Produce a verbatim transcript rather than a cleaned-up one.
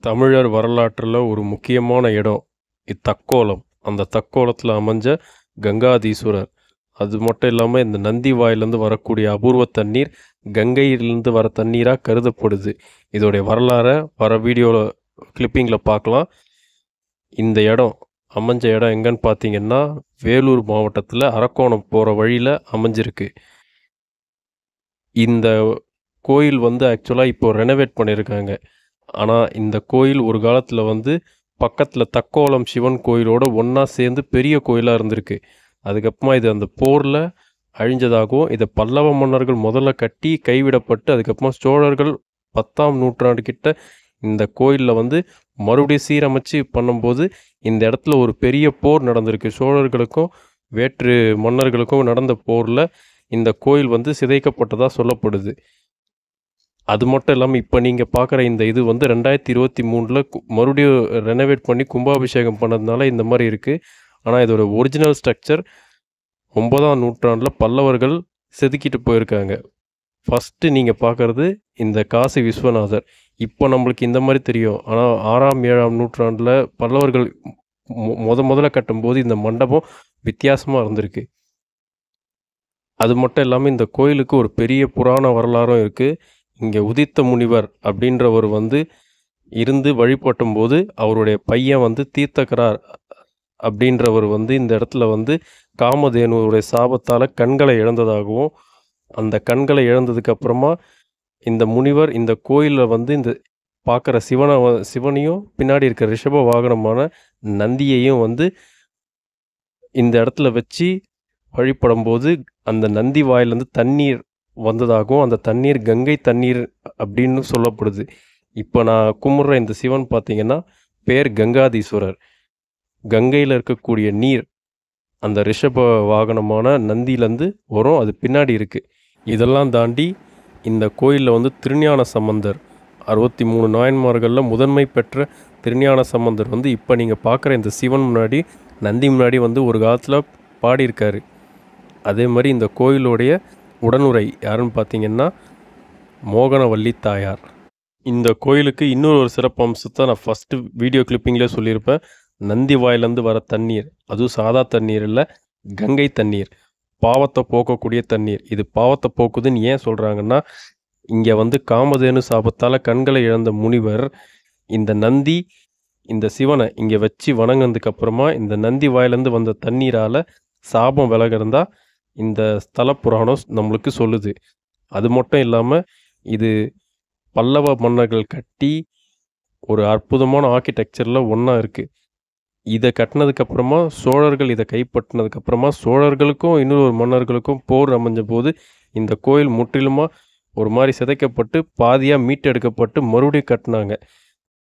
தமிழர் வரலாற்றில் ஒரு முக்கியமான இடம் இத்தக்கோலம். அந்த தக்கோலத்தில் அமைஞ்ச கங்காதீஸ்வரர். அது மட்டும் இல்லாமல் இந்த நந்தி வாயிலேருந்து வரக்கூடிய அபூர்வ தண்ணீர் கங்கையிலேருந்து வர தண்ணீராக கருதப்படுது. இதோடைய வரலாறை வர வீடியோவில் கிளிப்பிங்கில் பார்க்கலாம். இந்த இடம் அமைஞ்ச இடம் எங்கன்னு பார்த்தீங்கன்னா வேலூர் மாவட்டத்தில் அரக்கோணம் போகிற வழியில் அமைஞ்சிருக்கு. இந்த கோயில் வந்து ஆக்சுவலாக இப்போ ரெனோவேட் பண்ணியிருக்காங்க. ஆனால் இந்த கோயில் ஒரு காலத்தில் வந்து பக்கத்தில் தக்கோலம் சிவன் கோயிலோடு ஒன்றா சேர்ந்து பெரிய கோயிலாக இருந்திருக்கு. அதுக்கப்புறமா இது அந்த போரில் அழிஞ்சதாகவும், இதை பல்லவ மன்னர்கள் முதல்ல கட்டி கைவிடப்பட்டு அதுக்கப்புறமா சோழர்கள் பத்தாம் நூற்றாண்டு கிட்ட இந்த கோயிலில் வந்து மறுபடியும் சீரமைச்சு பண்ணும்போது இந்த இடத்துல ஒரு பெரிய போர் நடந்திருக்கு. சோழர்களுக்கும் வேற்று மன்னர்களுக்கும் நடந்த போரில் இந்த கோயில் வந்து சிதைக்கப்பட்டதாக சொல்லப்படுது. அது மட்டும் இல்லாமல் இப்போ நீங்கள் பார்க்குற இந்த இது வந்து ரெண்டாயிரத்தி இருபத்தி மூணில் மறுபடியும் ரெனோவேட் பண்ணி கும்பாபிஷேகம் பண்ணதுனால இந்த மாதிரி இருக்குது. ஆனால் இதோட ஒரிஜினல் ஸ்ட்ரக்சர் ஒன்பதாம் நூற்றாண்டில் பல்லவர்கள் செதுக்கிட்டு போயிருக்காங்க. ஃபஸ்ட்டு நீங்கள் பார்க்குறது இந்த காசி விஸ்வநாதர். இப்போ நம்மளுக்கு இந்த மாதிரி தெரியும். ஆனால் ஆறாம் ஏழாம் நூற்றாண்டில் பல்லவர்கள் முத முதல்ல கட்டும்போது இந்த மண்டபம் வித்தியாசமாக இருந்திருக்கு. அது மட்டும் இல்லாமல் இந்த கோயிலுக்கு ஒரு பெரிய புராண வரலாறும் இருக்குது. இங்கே உதித்த முனிவர் அப்படின்றவர் வந்து இருந்து வழிபட்டும் போது அவருடைய பையன் வந்து தீர்த்தக்கரார் அப்படின்றவர் வந்து இந்த இடத்துல வந்து காமதேனுடைய சாபத்தால் கண்களை இழந்ததாகவும், அந்த கண்களை இழந்ததுக்கு அப்புறமா இந்த முனிவர் இந்த கோயிலில் வந்து இந்த பார்க்குற சிவனை சிவனையும் பின்னாடி இருக்கிற ரிஷப வாகனமான நந்தியையும் வந்து இந்த இடத்துல வச்சு வழிபடும்போது அந்த நந்தி வாயிலேருந்து தண்ணீர் வந்ததாகவும், அந்த தண்ணீர் கங்கை தண்ணீர் அப்படின்னு சொல்லப்படுது. இப்போ நான் கும்பிட்ற இந்த சிவன் பார்த்திங்கன்னா பேர் கங்காதீஸ்வரர். கங்கையில் இருக்கக்கூடிய நீர் அந்த ரிஷப வாகனமான நந்தியிலேருந்து வரும், அது பின்னாடி இருக்குது. இதெல்லாம் தாண்டி இந்த கோயிலில் வந்து திருஞான சம்பந்தர், அறுபத்தி மூணு நாயன்மார்களில் முதன்மை பெற்ற திருஞான சம்பந்தர் வந்து இப்போ நீங்கள் பார்க்குற இந்த சிவன் முன்னாடி நந்தி முன்னாடி வந்து ஒரு காலத்தில் பாடியிருக்காரு. அதே மாதிரி இந்த கோயிலுடைய உடனுரை யாருன்னு பார்த்தீங்கன்னா மோகனவள்ளி தாயார். இந்த கோயிலுக்கு இன்னொரு ஒரு சிறப்பு அம்சத்தை நான் ஃபஸ்ட்டு வீடியோ கிளிப்பிங்லேயே சொல்லியிருப்பேன். நந்தி வாயிலேருந்து வர தண்ணீர், அதுவும் சாதா தண்ணீர் இல்லை, கங்கை தண்ணீர், பாவத்தை போக்கக்கூடிய தண்ணீர். இது பாவத்தை போக்குதுன்னு ஏன் சொல்கிறாங்கன்னா, இங்கே வந்து காமதேனு சாபத்தால் கண்களை இழந்த முனிவர் இந்த நந்தி இந்த சிவனை இங்கே வச்சு வணங்கினதுக்கு அப்புறமா இந்த நந்தி வாயிலேருந்து வந்த தண்ணீரால் சாபம் விலகிறதா இந்த ஸ்தல புராணம் நம்மளுக்கு சொல்லுது. அது மட்டும் இல்லாமல் இது பல்லவ மன்னர்கள் கட்டி ஒரு அற்புதமான ஆர்கிடெக்சரில் ஒன்றா இருக்குது. இதை கட்டினதுக்கப்புறமா சோழர்கள் இதை கைப்பற்றினதுக்கப்புறமா சோழர்களுக்கும் இன்னொரு மன்னர்களுக்கும் போர் அமைஞ்ச போது இந்த கோயில் முற்றிலுமாக ஒரு மாதிரி சிதைக்கப்பட்டு பாதியாக மீட்டெடுக்கப்பட்டு மறுபடியும் கட்டினாங்க.